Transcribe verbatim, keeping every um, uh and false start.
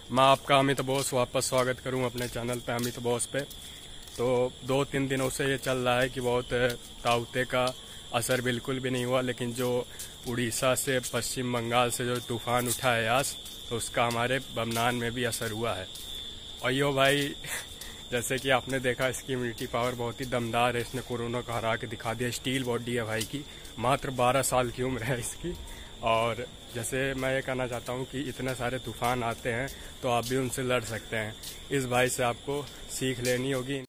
मैं आपका अमित बॉस वापस स्वागत करूं अपने चैनल पे अमित बॉस पे। तो दो तीन दिनों से ये चल रहा है कि बहुत ताउते का असर बिल्कुल भी नहीं हुआ, लेकिन जो उड़ीसा से पश्चिम बंगाल से जो तूफान उठा है यास, तो उसका हमारे बमनान में भी असर हुआ है। और यो भाई जैसे कि आपने देखा, इसकी इम्यूनिटी पावर बहुत ही दमदार है। इसने कोरोना को हरा के दिखा दिया। स्टील बॉडी है भाई की, मात्र बारह साल की उम्र है इसकी। और जैसे मैं ये कहना चाहता हूँ कि इतने सारे तूफान आते हैं तो आप भी उनसे लड़ सकते हैं। इस भाई से आपको सीख लेनी होगी।